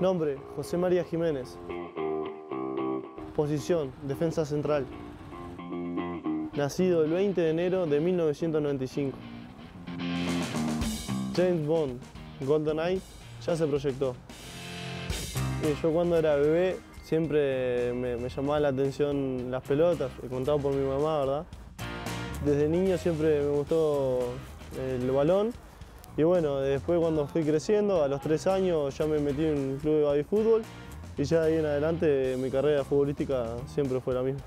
Nombre, José María Jiménez. Posición, defensa central. Nacido el 20 de enero de 1995. James Bond, GoldenEye, ya se proyectó. Yo cuando era bebé siempre me llamaba la atención las pelotas, contado por mi mamá, ¿verdad? Desde niño siempre me gustó el balón. Y bueno, después cuando fui creciendo, a los 3 años ya me metí en un club de baby-fútbol y ya de ahí en adelante mi carrera futbolística siempre fue la misma.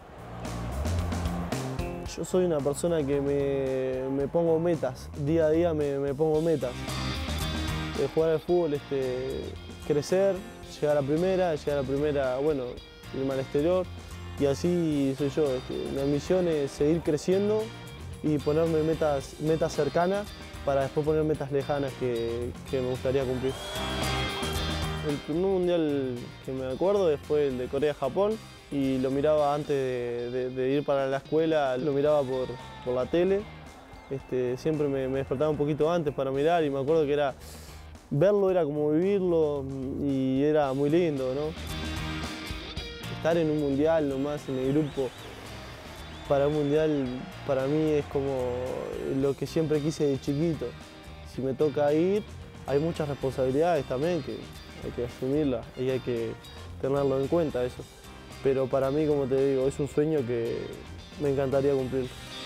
Yo soy una persona que me pongo metas, día a día me pongo metas. Jugar al fútbol, crecer, llegar a primera, bueno, irme al exterior y así soy yo. Mi ambición es seguir creciendo y ponerme metas cercanas para después poner metas lejanas que me gustaría cumplir. El primer mundial que me acuerdo fue el de Corea-Japón y lo miraba antes de ir para la escuela, lo miraba por la tele. Siempre me despertaba un poquito antes para mirar y me acuerdo que verlo era como vivirlo y era muy lindo, ¿no? Estar en un mundial nomás, en el grupo, para un mundial, para mí es como lo que siempre quise de chiquito. Si me toca ir, hay muchas responsabilidades también que hay que asumirlas y hay que tenerlo en cuenta eso. Pero para mí, como te digo, es un sueño que me encantaría cumplir.